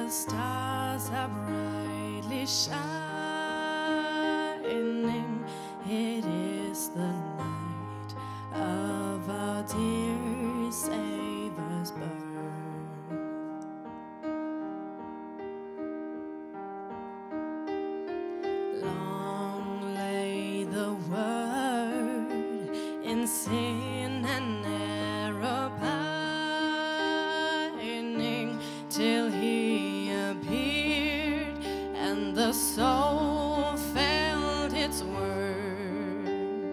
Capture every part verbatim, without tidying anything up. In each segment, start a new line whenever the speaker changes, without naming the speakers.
The stars are brightly shining. It is the night of our dear Savior's birth. Long lay the world in sin and error pining, till he appeared and the soul felt its worth.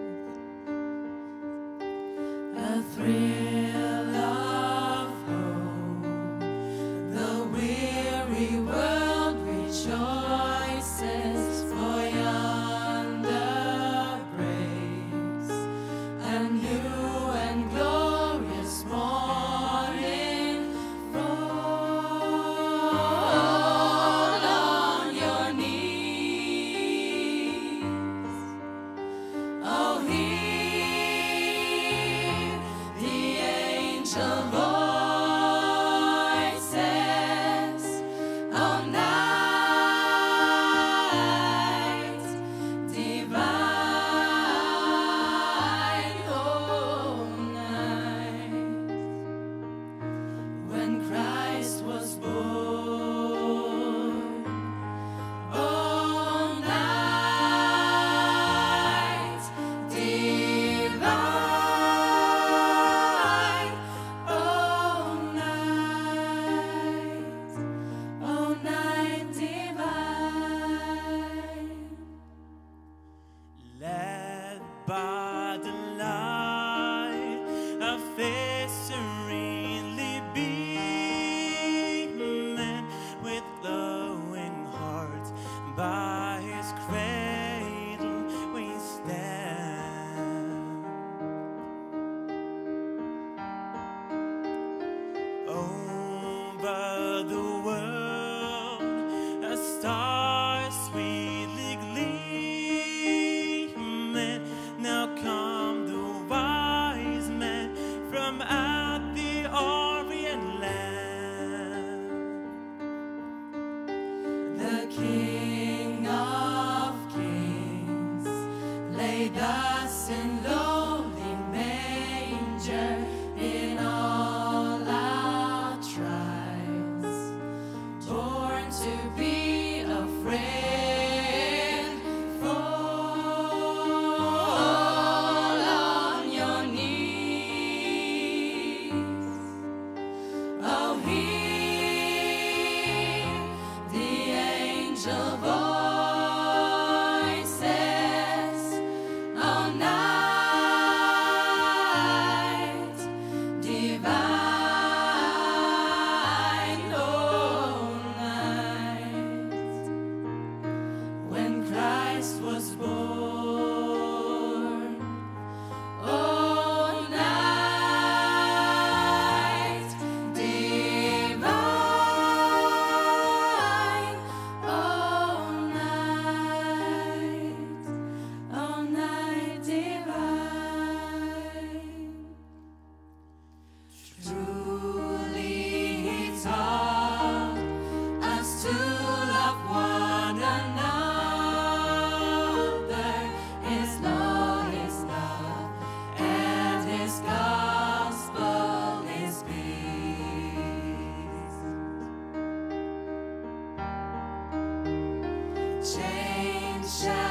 A thrill of hope, the weary world rejoices, for yonder breaks a new and glorious morning. Fall on your knees. Oh, hear the angel voices. Oh, night divine. Oh, night when Christ was born. Oh, night divine. Oh, night, oh, night divine.
Led by the light, a face serenely beaming, with glowing hearts by his cradle we stand. Over the world, a star sweetly gleaming. Now come the wise men from out the Orient land.
The King of Kings lay thus in lowly manger. In all our trials, born to be a friend. Fall on your knees. Oh, hear the angel voices. Oh, night divine. Oh, night when Christ was born. Oh, night divine. Oh, night, oh, night divine. Truly he taught us to love one another. His law is love, and his gospel is peace. Chains shall